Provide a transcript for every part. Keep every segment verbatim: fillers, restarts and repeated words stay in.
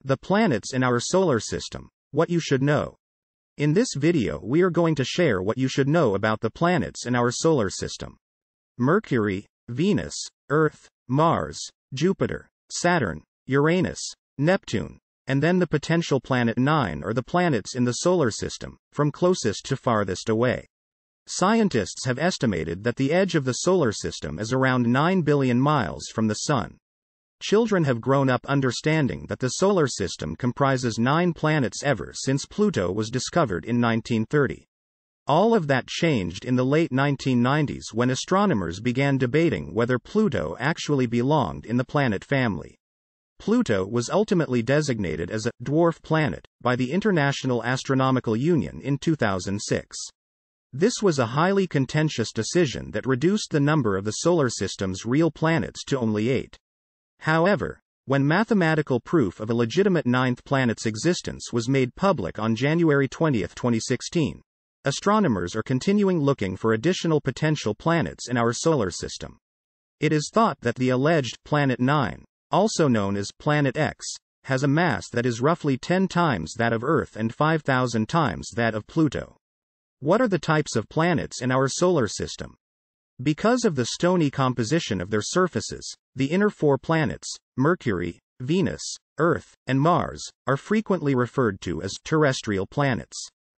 The planets in our solar system. What you should know. In this video we are going to share what you should know about the planets in our solar system. Mercury, Venus, Earth, Mars, Jupiter, Saturn, Uranus, Neptune, and then the potential planet nine are the planets in the solar system, from closest to farthest away. Scientists have estimated that the edge of the solar system is around nine billion miles from the Sun. Children have grown up understanding that the solar system comprises nine planets ever since Pluto was discovered in nineteen thirty. All of that changed in the late nineteen nineties when astronomers began debating whether Pluto actually belonged in the planet family. Pluto was ultimately designated as a dwarf planet by the International Astronomical Union in two thousand six. This was a highly contentious decision that reduced the number of the solar system's real planets to only eight. However, when mathematical proof of a legitimate ninth planet's existence was made public on January twentieth, twenty sixteen, astronomers are continuing looking for additional potential planets in our solar system. It is thought that the alleged Planet nine, also known as Planet X, has a mass that is roughly ten times that of Earth and five thousand times that of Pluto. What are the types of planets in our solar system? Because of the stony composition of their surfaces, the inner four planets, Mercury, Venus, Earth, and Mars, are frequently referred to as terrestrial planets.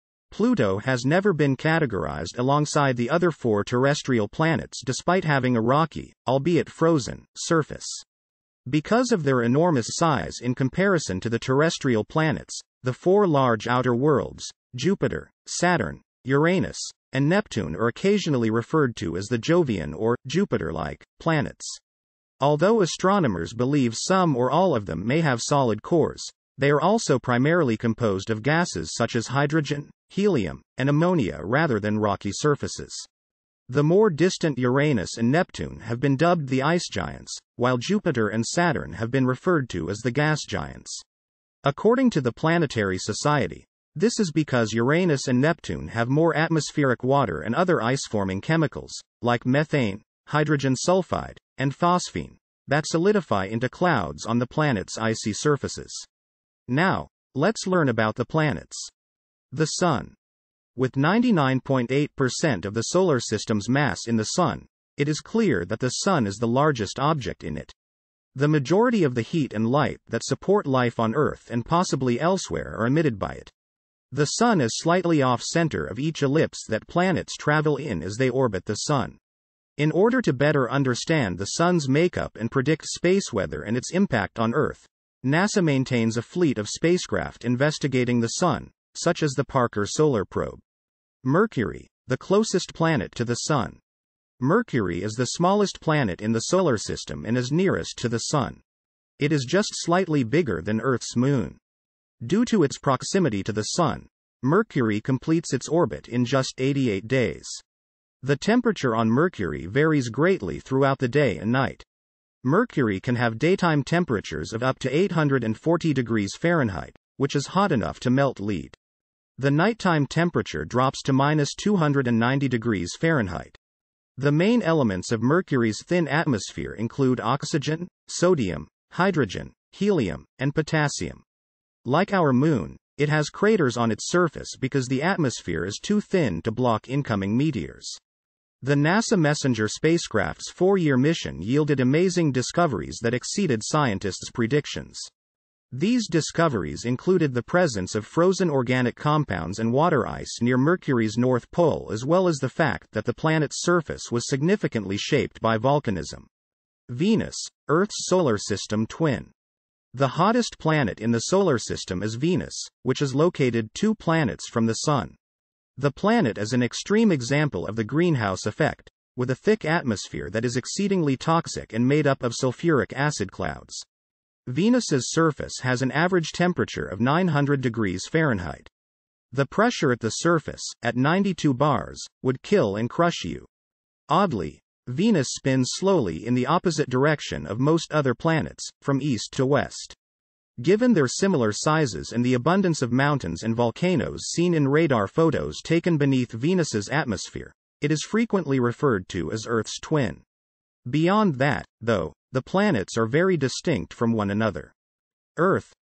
Pluto has never been categorized alongside the other four terrestrial planets despite having a rocky, albeit frozen, surface. Because of their enormous size in comparison to the terrestrial planets, the four large outer worlds, Jupiter, Saturn, Uranus, and Neptune, are occasionally referred to as the Jovian or Jupiter-like planets. Although astronomers believe some or all of them may have solid cores, they are also primarily composed of gases such as hydrogen, helium, and ammonia rather than rocky surfaces. The more distant Uranus and Neptune have been dubbed the ice giants, while Jupiter and Saturn have been referred to as the gas giants. According to the Planetary Society, this is because Uranus and Neptune have more atmospheric water and other ice-forming chemicals, like methane, hydrogen sulfide, and phosphine, that solidify into clouds on the planet's icy surfaces. Now, let's learn about the planets. The Sun. With ninety-nine point eight percent of the solar system's mass in the Sun, it is clear that the Sun is the largest object in it. The majority of the heat and light that support life on Earth and possibly elsewhere are emitted by it. The Sun is slightly off-center of each ellipse that planets travel in as they orbit the Sun. In order to better understand the Sun's makeup and predict space weather and its impact on Earth, NASA maintains a fleet of spacecraft investigating the Sun, such as the Parker Solar Probe. Mercury, the closest planet to the Sun. Mercury is the smallest planet in the solar system and is nearest to the Sun. It is just slightly bigger than Earth's moon. Due to its proximity to the Sun, Mercury completes its orbit in just eighty-eight days. The temperature on Mercury varies greatly throughout the day and night. Mercury can have daytime temperatures of up to eight hundred forty degrees Fahrenheit, which is hot enough to melt lead. The nighttime temperature drops to minus two hundred ninety degrees Fahrenheit. The main elements of Mercury's thin atmosphere include oxygen, sodium, hydrogen, helium, and potassium. Like our Moon, it has craters on its surface because the atmosphere is too thin to block incoming meteors. The NASA Messenger spacecraft's four-year mission yielded amazing discoveries that exceeded scientists' predictions. These discoveries included the presence of frozen organic compounds and water ice near Mercury's north pole, as well as the fact that the planet's surface was significantly shaped by volcanism. Venus, Earth's solar system twin. The hottest planet in the solar system is Venus, which is located two planets from the Sun. The planet is an extreme example of the greenhouse effect, with a thick atmosphere that is exceedingly toxic and made up of sulfuric acid clouds. Venus's surface has an average temperature of nine hundred degrees Fahrenheit. The pressure at the surface, at ninety-two bars, would kill and crush you. Oddly, Venus spins slowly in the opposite direction of most other planets, from east to west. Given their similar sizes and the abundance of mountains and volcanoes seen in radar photos taken beneath Venus's atmosphere, it is frequently referred to as Earth's twin. Beyond that, though, the planets are very distinct from one another. Earth,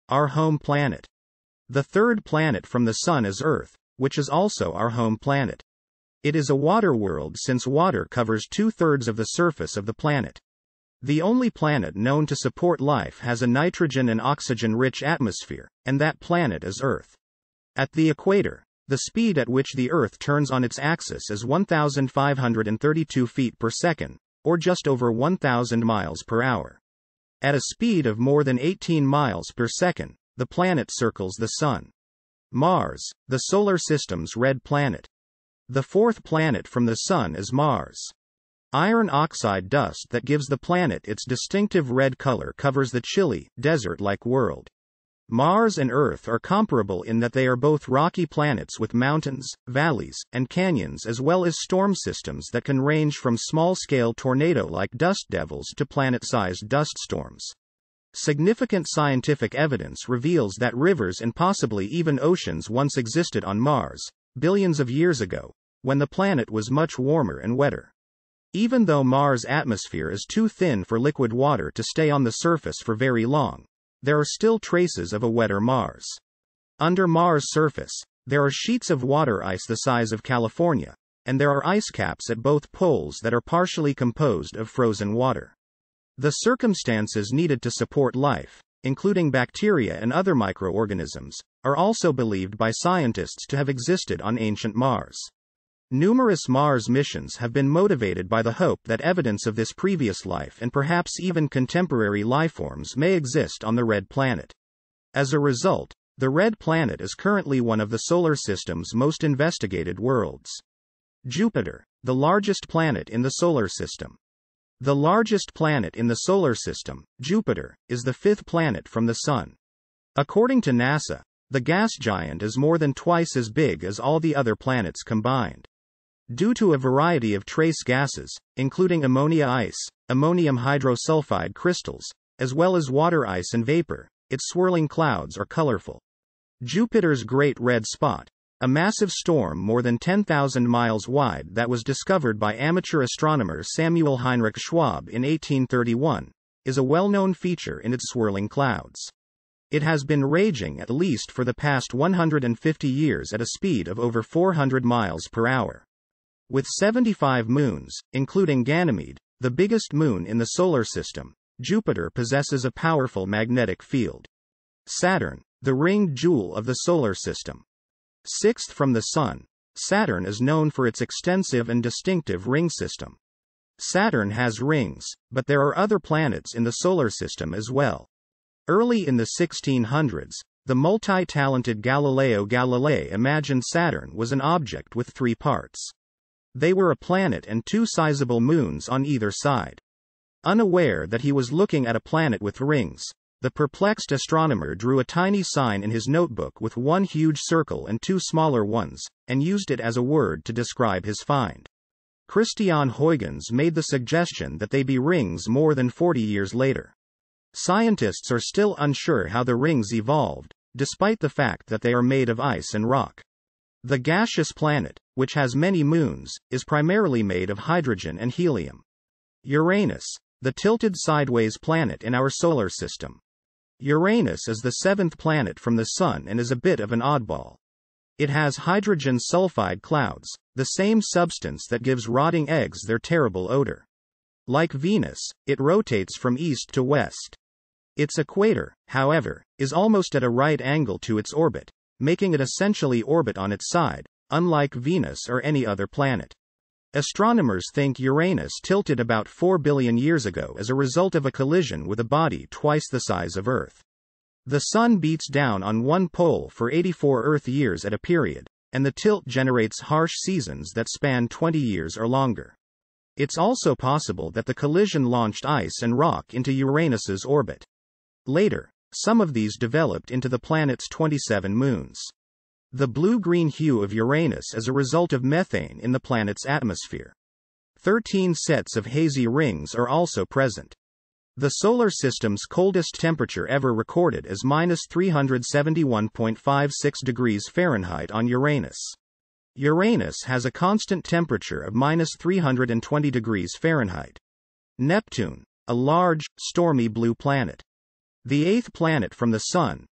our home planet. The third planet from the Sun is Earth, which is also our home planet. It is a water world since water covers two-thirds of the surface of the planet. The only planet known to support life has a nitrogen and oxygen-rich atmosphere, and that planet is Earth. At the equator, the speed at which the Earth turns on its axis is one thousand five hundred thirty-two feet per second, or just over one thousand miles per hour. At a speed of more than eighteen miles per second, the planet circles the Sun. Mars, the solar system's red planet. The fourth planet from the Sun is Mars. Iron oxide dust that gives the planet its distinctive red color covers the chilly, desert-like world. Mars and Earth are comparable in that they are both rocky planets with mountains, valleys, and canyons, as well as storm systems that can range from small-scale tornado-like dust devils to planet-sized dust storms. Significant scientific evidence reveals that rivers and possibly even oceans once existed on Mars, billions of years ago, when the planet was much warmer and wetter. Even though Mars' atmosphere is too thin for liquid water to stay on the surface for very long, there are still traces of a wetter Mars. Under Mars' surface, there are sheets of water ice the size of California, and there are ice caps at both poles that are partially composed of frozen water. The circumstances needed to support life, including bacteria and other microorganisms, are also believed by scientists to have existed on ancient Mars. Numerous Mars missions have been motivated by the hope that evidence of this previous life and perhaps even contemporary lifeforms may exist on the red planet. As a result, the red planet is currently one of the solar system's most investigated worlds. Jupiter, the largest planet in the solar system. The largest planet in the solar system, Jupiter, is the fifth planet from the Sun. According to NASA, the gas giant is more than twice as big as all the other planets combined. Due to a variety of trace gases, including ammonia ice, ammonium hydrosulfide crystals, as well as water ice and vapor, its swirling clouds are colorful. Jupiter's Great Red Spot, a massive storm more than ten thousand miles wide that was discovered by amateur astronomer Samuel Heinrich Schwab in eighteen thirty-one, is a well-known feature in its swirling clouds. It has been raging at least for the past one hundred fifty years at a speed of over four hundred miles per hour. With seventy-five moons, including Ganymede, the biggest moon in the solar system, Jupiter possesses a powerful magnetic field. Saturn, the ringed jewel of the solar system. Sixth from the Sun, Saturn is known for its extensive and distinctive ring system. Saturn has rings, but there are other planets in the solar system as well. Early in the sixteen hundreds, the multi-talented Galileo Galilei imagined Saturn was an object with three parts. They were a planet and two sizable moons on either side. Unaware that he was looking at a planet with rings, the perplexed astronomer drew a tiny sign in his notebook with one huge circle and two smaller ones, and used it as a word to describe his find. Christian Huygens made the suggestion that they be rings more than forty years later. Scientists are still unsure how the rings evolved, despite the fact that they are made of ice and rock. The gaseous planet, which has many moons, is primarily made of hydrogen and helium. Uranus, the tilted sideways planet in our solar system. Uranus is the seventh planet from the Sun and is a bit of an oddball. It has hydrogen sulfide clouds, the same substance that gives rotting eggs their terrible odor. Like Venus, it rotates from east to west. Its equator, however, is almost at a right angle to its orbit, making it essentially orbit on its side, unlike Venus or any other planet. Astronomers think Uranus tilted about four billion years ago as a result of a collision with a body twice the size of Earth. The Sun beats down on one pole for eighty-four Earth years at a period, and the tilt generates harsh seasons that span twenty years or longer. It's also possible that the collision launched ice and rock into Uranus's orbit. Later, some of these developed into the planet's twenty-seven moons. The blue-green hue of Uranus is a result of methane in the planet's atmosphere. Thirteen sets of hazy rings are also present. The solar system's coldest temperature ever recorded is minus three hundred seventy-one point five six degrees Fahrenheit on Uranus. Uranus has a constant temperature of minus three hundred twenty degrees Fahrenheit. Neptune, a large, stormy blue planet. The eighth planet from the Sun,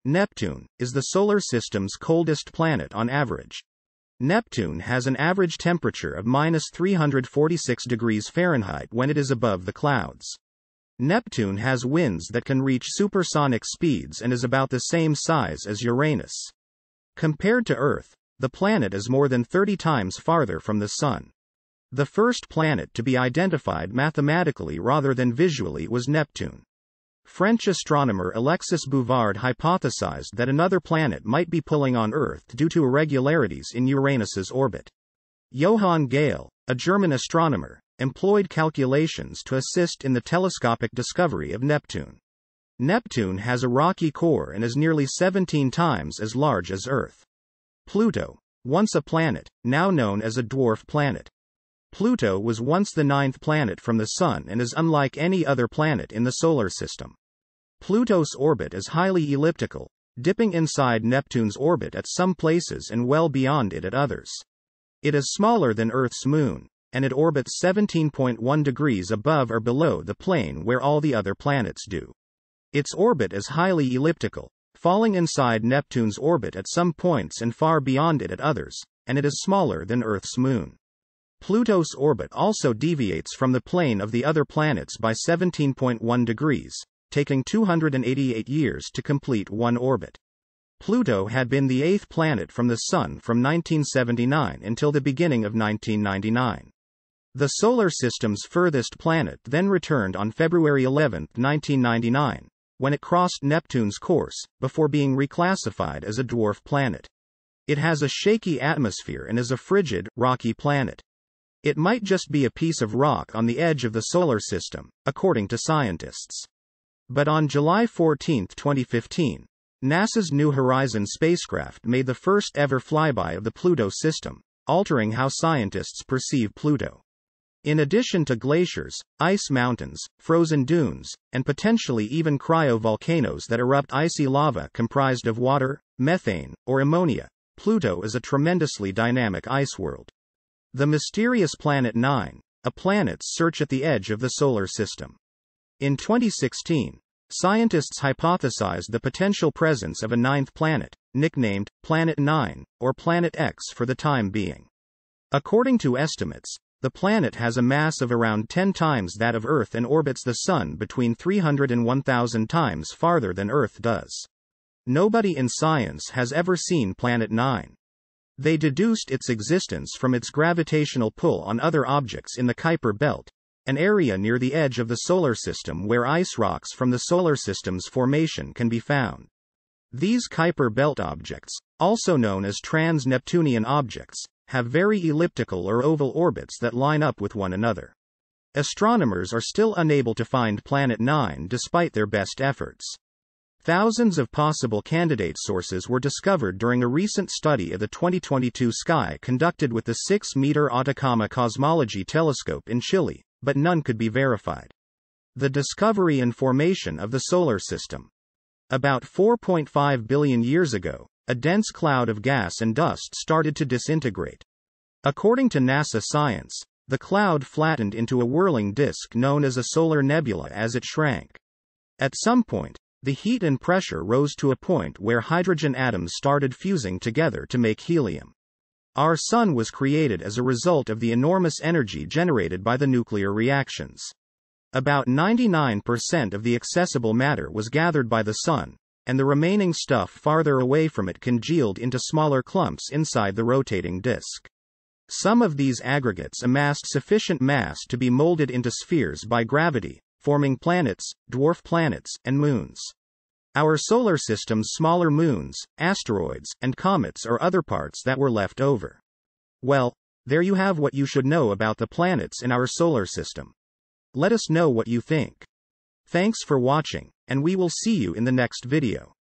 Neptune is the solar system's coldest planet on average. Neptune has an average temperature of minus three hundred forty-six degrees Fahrenheit when it is above the clouds. Neptune has winds that can reach supersonic speeds and is about the same size as Uranus. Compared to Earth, the planet is more than thirty times farther from the Sun. The first planet to be identified mathematically rather than visually was Neptune. French astronomer Alexis Bouvard hypothesized that another planet might be pulling on Earth due to irregularities in Uranus's orbit. Johann Galle, a German astronomer, employed calculations to assist in the telescopic discovery of Neptune. Neptune has a rocky core and is nearly seventeen times as large as Earth. Pluto, once a planet, now known as a dwarf planet. Pluto was once the ninth planet from the Sun and is unlike any other planet in the solar system. Pluto's orbit is highly elliptical, dipping inside Neptune's orbit at some places and well beyond it at others. It is smaller than Earth's moon, and it orbits seventeen point one degrees above or below the plane where all the other planets do. Its orbit is highly elliptical, falling inside Neptune's orbit at some points and far beyond it at others, and it is smaller than Earth's moon. Pluto's orbit also deviates from the plane of the other planets by seventeen point one degrees, taking two hundred eighty-eight years to complete one orbit. Pluto had been the eighth planet from the Sun from nineteen seventy-nine until the beginning of nineteen ninety-nine. The solar system's furthest planet then returned on February eleventh, nineteen ninety-nine, when it crossed Neptune's course, before being reclassified as a dwarf planet. It has a shaky atmosphere and is a frigid, rocky planet. It might just be a piece of rock on the edge of the solar system, according to scientists. But on July fourteenth, twenty fifteen, NASA's New Horizons spacecraft made the first ever flyby of the Pluto system, altering how scientists perceive Pluto. In addition to glaciers, ice mountains, frozen dunes, and potentially even cryovolcanoes that erupt icy lava comprised of water, methane, or ammonia, Pluto is a tremendously dynamic ice world. The mysterious Planet nine, a planet's search at the edge of the solar system. In twenty sixteen, scientists hypothesized the potential presence of a ninth planet, nicknamed Planet nine, or Planet X for the time being. According to estimates, the planet has a mass of around ten times that of Earth and orbits the Sun between three hundred and one thousand times farther than Earth does. Nobody in science has ever seen Planet nine. They deduced its existence from its gravitational pull on other objects in the Kuiper belt, an area near the edge of the solar system where ice rocks from the solar system's formation can be found. These Kuiper belt objects, also known as trans-Neptunian objects, have very elliptical or oval orbits that line up with one another. Astronomers are still unable to find Planet nine despite their best efforts. Thousands of possible candidate sources were discovered during a recent study of the twenty twenty-two sky conducted with the six meter Atacama Cosmology Telescope in Chile, but none could be verified. The discovery and formation of the solar system. About four point five billion years ago, a dense cloud of gas and dust started to disintegrate. According to NASA science, the cloud flattened into a whirling disk known as a solar nebula as it shrank. At some point, the heat and pressure rose to a point where hydrogen atoms started fusing together to make helium. Our Sun was created as a result of the enormous energy generated by the nuclear reactions. About ninety-nine percent of the accessible matter was gathered by the Sun, and the remaining stuff farther away from it congealed into smaller clumps inside the rotating disk. Some of these aggregates amassed sufficient mass to be molded into spheres by gravity, forming planets, dwarf planets, and moons. Our solar system's smaller moons, asteroids, and comets are other parts that were left over. Well, there you have what you should know about the planets in our solar system. Let us know what you think. Thanks for watching, and we will see you in the next video.